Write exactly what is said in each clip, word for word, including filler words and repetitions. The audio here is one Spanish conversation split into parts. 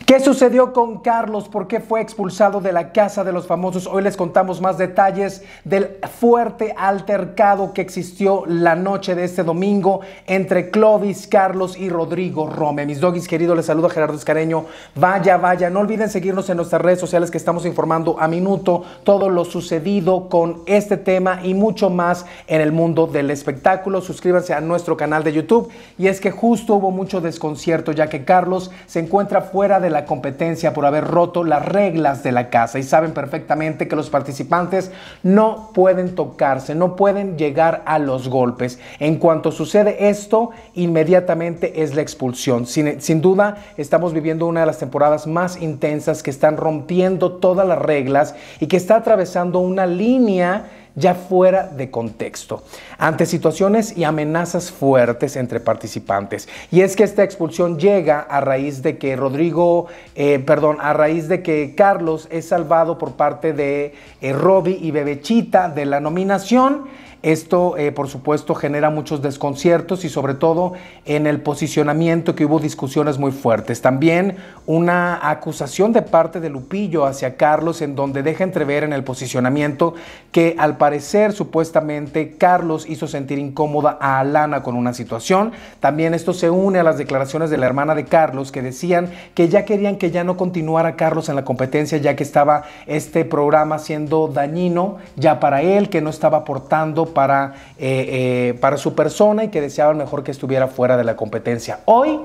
¿Qué sucedió con Carlos? ¿Por qué fue expulsado de la Casa de los Famosos? Hoy les contamos más detalles del fuerte altercado que existió la noche de este domingo entre Clovis, Carlos y Rodrigo Rome. Mis doggies queridos, les saluda Gerardo Escareño. Vaya, vaya, no olviden seguirnos en nuestras redes sociales que estamos informando a minuto todo lo sucedido con este tema y mucho más en el mundo del espectáculo. Suscríbanse a nuestro canal de YouTube. Y es que justo hubo mucho desconcierto ya que Carlos se encuentra fuera de la competencia por haber roto las reglas de la casa y saben perfectamente que los participantes no pueden tocarse, no pueden llegar a los golpes. En cuanto sucede esto, inmediatamente es la expulsión. Sin, sin duda, estamos viviendo una de las temporadas más intensas que están rompiendo todas las reglas y que está atravesando una línea ya fuera de contexto, ante situaciones y amenazas fuertes entre participantes. Y es que esta expulsión llega a raíz de que Rodrigo, eh, perdón, a raíz de que Carlos es salvado por parte de eh, Robbie y Bebechita de la nominación. Esto, eh, por supuesto, genera muchos desconciertos y sobre todo en el posicionamiento, que hubo discusiones muy fuertes. También una acusación de parte de Lupillo hacia Carlos, en donde deja entrever en el posicionamiento que al parecer, supuestamente, Carlos hizo sentir incómoda a Alana con una situación. También esto se une a las declaraciones de la hermana de Carlos, que decían que ya querían que ya no continuara Carlos en la competencia, ya que estaba este programa siendo dañino ya para él, que no estaba aportando Para, eh, eh, para su persona y que deseaban mejor que estuviera fuera de la competencia. Hoy,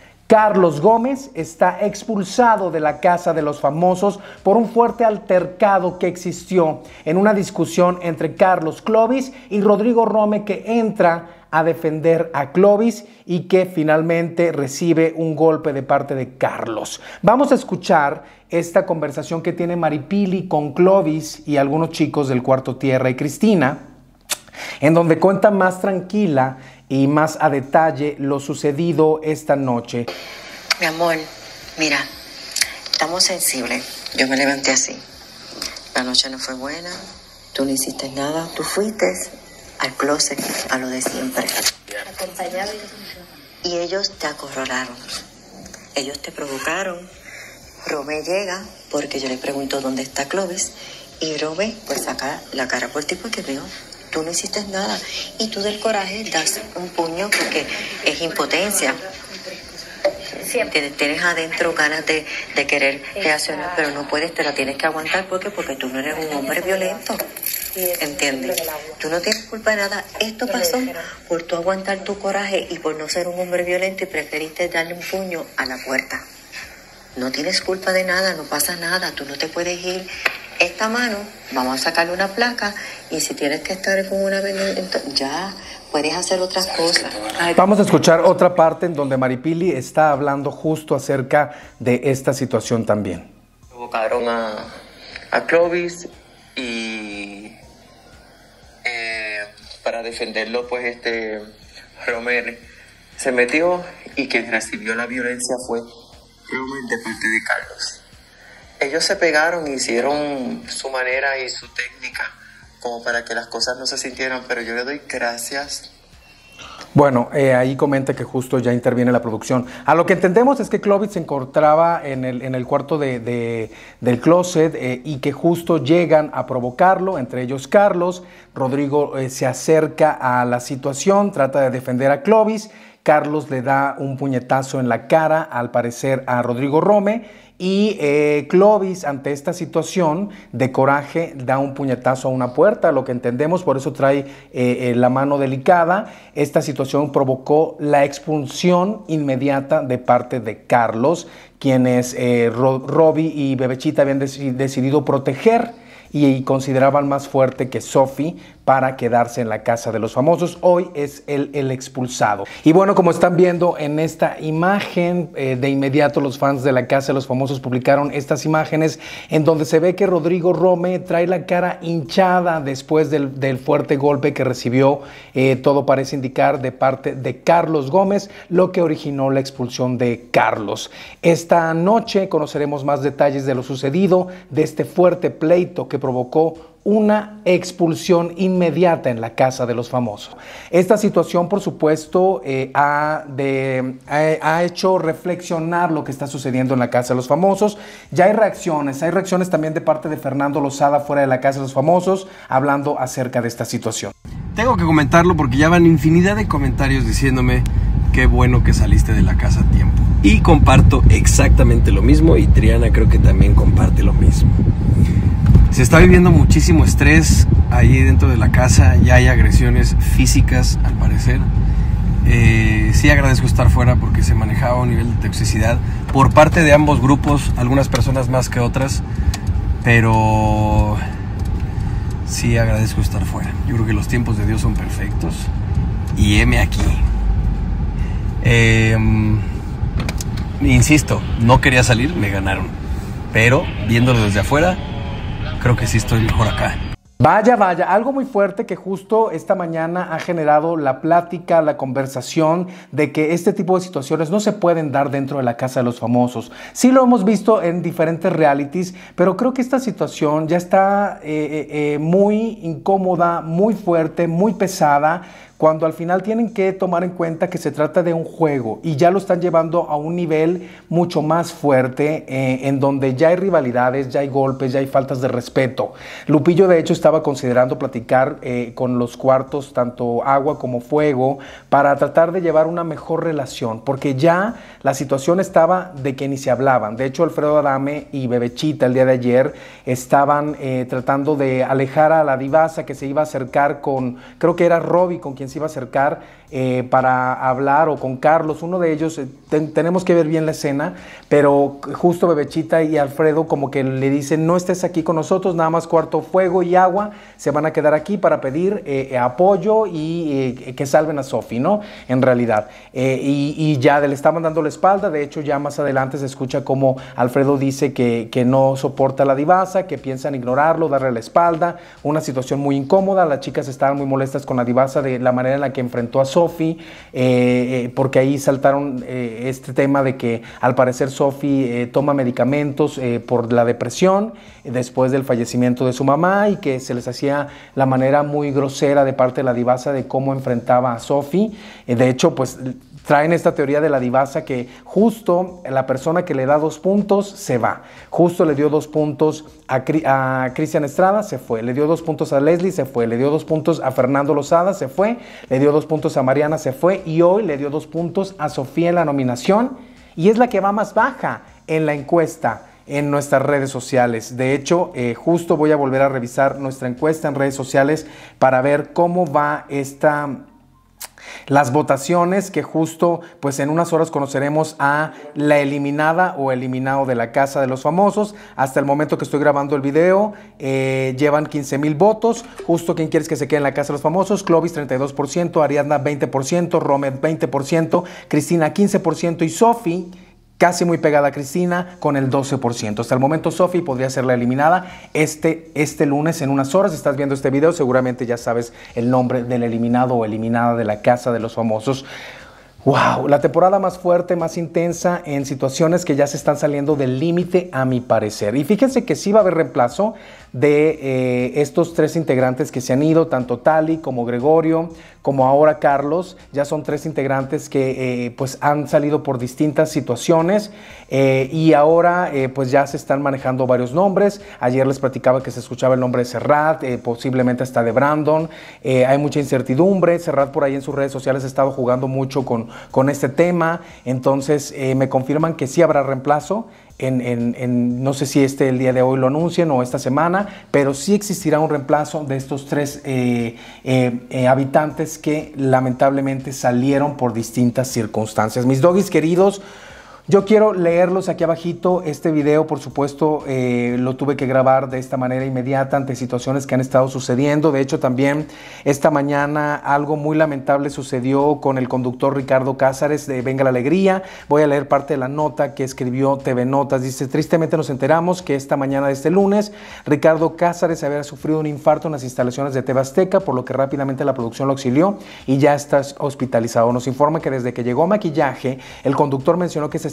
Carlos Gómez está expulsado de la Casa de los Famosos por un fuerte altercado que existió en una discusión entre Carlos Clovis y Rodrigo Rome, que entra a defender a Clovis y que finalmente recibe un golpe de parte de Carlos. Vamos a escuchar esta conversación que tiene Maripili con Clovis y algunos chicos del Cuarto Tierra y Cristina, en donde cuenta más tranquila y más a detalle lo sucedido esta noche. Mi amor, mira, estamos sensibles. Yo me levanté así. La noche no fue buena, tú no hiciste nada, tú fuiste al closet, a lo de siempre. Y ellos te acorralaron, ellos te provocaron. Rome llega porque yo le pregunto dónde está Clovis y Rome pues saca la cara por ti porque veo. Tú no hiciste nada y tú del coraje das un puño porque es impotencia. Tienes, tienes adentro ganas de, de querer reaccionar, pero no puedes, te la tienes que aguantar porque, porque tú no eres un hombre violento. ¿Entiendes? Tú no tienes culpa de nada. Esto pasó por tú aguantar tu coraje y por no ser un hombre violento y preferiste darle un puño a la puerta. No tienes culpa de nada, no pasa nada, tú no te puedes ir. Esta mano, vamos a sacarle una placa y si tienes que estar con una veneno, ya puedes hacer otras cosas. Vamos a escuchar otra parte en donde Maripili está hablando justo acerca de esta situación también. Provocaron a, a Clovis y eh, para defenderlo, pues este Romer se metió y quien recibió la violencia fue Romer de parte de Carlos. Ellos se pegaron y hicieron su manera y su técnica como para que las cosas no se sintieran, pero yo le doy gracias. Bueno, eh, ahí comenta que justo ya interviene la producción. A lo que entendemos es que Clovis se encontraba en el, en el cuarto de, de, del closet eh, y que justo llegan a provocarlo, entre ellos Carlos. Rodrigo eh, se acerca a la situación, trata de defender a Clovis. Carlos le da un puñetazo en la cara, al parecer, a Rodrigo Rome. Y eh, Clovis, ante esta situación de coraje, da un puñetazo a una puerta, lo que entendemos, por eso trae eh, eh, la mano delicada. Esta situación provocó la expulsión inmediata de parte de Carlos, quienes eh, Ro Robbie y Bebechita habían dec decidido proteger y, y consideraban más fuerte que Sophie para quedarse en la Casa de los Famosos. Hoy es el, el expulsado. Y bueno, como están viendo en esta imagen, eh, de inmediato los fans de la Casa de los Famosos publicaron estas imágenes en donde se ve que Rodrigo Rome trae la cara hinchada después del, del fuerte golpe que recibió, eh, todo parece indicar, de parte de Carlos Gómez, lo que originó la expulsión de Carlos. Esta noche conoceremos más detalles de lo sucedido, de este fuerte pleito que provocó una expulsión inmediata en la casa de los famosos. Esta situación, por supuesto, eh, ha, de, ha, ha hecho reflexionar lo que está sucediendo en la casa de los famosos. Ya hay reacciones, hay reacciones también de parte de Fernando Lozada fuera de la casa de los famosos, hablando acerca de esta situación. Tengo que comentarlo porque ya van infinidad de comentarios diciéndome qué bueno que saliste de la casa a tiempo. Y comparto exactamente lo mismo, y Triana creo que también comparte lo mismo. Se está viviendo muchísimo estrés ahí dentro de la casa, ya hay agresiones físicas al parecer. Eh, sí agradezco estar fuera porque se manejaba un nivel de toxicidad por parte de ambos grupos, algunas personas más que otras, pero sí agradezco estar fuera. Yo creo que los tiempos de Dios son perfectos y heme aquí. Eh, insisto, no quería salir, me ganaron, pero viéndolo desde afuera, creo que sí estoy mejor acá. Vaya, vaya, algo muy fuerte que justo esta mañana ha generado la plática, la conversación de que este tipo de situaciones no se pueden dar dentro de la casa de los famosos. Sí lo hemos visto en diferentes realities, pero creo que esta situación ya está eh, eh, muy incómoda, muy fuerte, muy pesada, cuando al final tienen que tomar en cuenta que se trata de un juego y ya lo están llevando a un nivel mucho más fuerte, eh, en donde ya hay rivalidades, ya hay golpes, ya hay faltas de respeto. Lupillo de hecho estaba considerando platicar eh, con los cuartos, tanto agua como fuego, para tratar de llevar una mejor relación, porque ya la situación estaba de que ni se hablaban. De hecho, Alfredo Adame y Bebechita el día de ayer estaban eh, tratando de alejar a la divasa que se iba a acercar con, creo que era Robbie con quien se iba a acercar eh, para hablar, o con Carlos, uno de ellos. eh, ten, tenemos que ver bien la escena, pero justo Bebechita y Alfredo como que le dicen, no estés aquí con nosotros, nada más cuarto, fuego y agua, se van a quedar aquí para pedir eh, apoyo y eh, que salven a Sofi, ¿no? En realidad. Eh, y, y ya le estaban dando la espalda. De hecho, ya más adelante se escucha como Alfredo dice que, que no soporta a la divasa, que piensan ignorarlo, darle la espalda, una situación muy incómoda. Las chicas estaban muy molestas con la divasa de la manera en la que enfrentó a Sofi, eh, eh, porque ahí saltaron eh, este tema de que al parecer Sofi eh, toma medicamentos eh, por la depresión eh, después del fallecimiento de su mamá, y que se les hacía la manera muy grosera de parte de la divasa de cómo enfrentaba a Sofi. Eh, de hecho, pues traen esta teoría de la divasa que justo la persona que le da dos puntos se va. Justo le dio dos puntos a, a Cristian Estrada, se fue. Le dio dos puntos a Leslie, se fue. Le dio dos puntos a Fernando Lozada, se fue. Le dio dos puntos a Mariana, se fue. Y hoy le dio dos puntos a Sofía en la nominación. Y es la que va más baja en la encuesta en nuestras redes sociales. De hecho, eh, justo voy a volver a revisar nuestra encuesta en redes sociales para ver cómo va esta... las votaciones, que justo pues en unas horas conoceremos a la eliminada o eliminado de la casa de los famosos. Hasta el momento que estoy grabando el video eh, llevan quince mil votos. Justo, ¿quién quieres que se quede en la casa de los famosos? Clovis treinta y dos por ciento, Ariadna veinte por ciento, Romet veinte por ciento, Cristina quince por ciento y Sofi casi muy pegada a Cristina con el doce por ciento. Hasta el momento Sofi podría ser la eliminada este, este lunes en unas horas. Si estás viendo este video seguramente ya sabes el nombre del eliminado o eliminada de la casa de los famosos. Wow, la temporada más fuerte, más intensa, en situaciones que ya se están saliendo del límite a mi parecer. Y fíjense que sí va a haber reemplazo de eh, estos tres integrantes que se han ido, tanto Tali como Gregorio, como ahora Carlos. Ya son tres integrantes que eh, pues han salido por distintas situaciones eh, y ahora eh, pues ya se están manejando varios nombres. Ayer les platicaba que se escuchaba el nombre de Serrat, eh, posiblemente hasta de Brandon. Eh, hay mucha incertidumbre. Serrat por ahí en sus redes sociales ha estado jugando mucho con, con este tema. Entonces eh, me confirman que sí habrá reemplazo. En, en, en, no sé si este el día de hoy lo anuncien o esta semana, pero sí existirá un reemplazo de estos tres eh, eh, eh, habitantes que lamentablemente salieron por distintas circunstancias. Mis doggies queridos, yo quiero leerlos aquí abajito. Este video, por supuesto, eh, lo tuve que grabar de esta manera inmediata ante situaciones que han estado sucediendo. De hecho, también esta mañana algo muy lamentable sucedió con el conductor Ricardo Cázares de Venga la Alegría. Voy a leer parte de la nota que escribió T V Notas. Dice: tristemente nos enteramos que esta mañana de este lunes Ricardo Cázares había sufrido un infarto en las instalaciones de T V Azteca, por lo que rápidamente la producción lo auxilió y ya está hospitalizado. Nos informa que desde que llegó a maquillaje, el conductor mencionó que se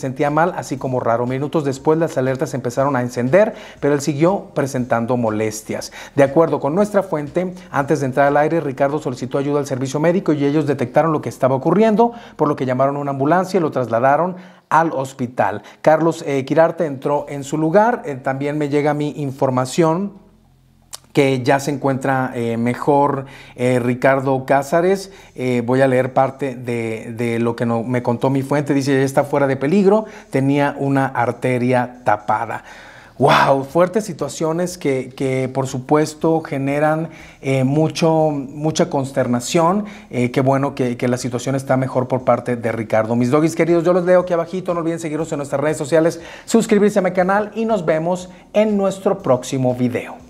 sentía mal, así como raro. Minutos después las alertas empezaron a encender, pero él siguió presentando molestias. De acuerdo con nuestra fuente, antes de entrar al aire, Ricardo solicitó ayuda al servicio médico y ellos detectaron lo que estaba ocurriendo, por lo que llamaron a una ambulancia y lo trasladaron al hospital. Carlos eh, Quirarte entró en su lugar. Eh, también me llega mi información que ya se encuentra eh, mejor eh, Ricardo Cázares. Eh, voy a leer parte de, de lo que no, me contó mi fuente. Dice, ya está fuera de peligro, tenía una arteria tapada. ¡Wow! Fuertes situaciones que, que por supuesto generan eh, mucho, mucha consternación. Eh, qué bueno que, que la situación está mejor por parte de Ricardo. Mis doggies queridos, yo los leo aquí abajito. No olviden seguirnos en nuestras redes sociales, suscribirse a mi canal y nos vemos en nuestro próximo video.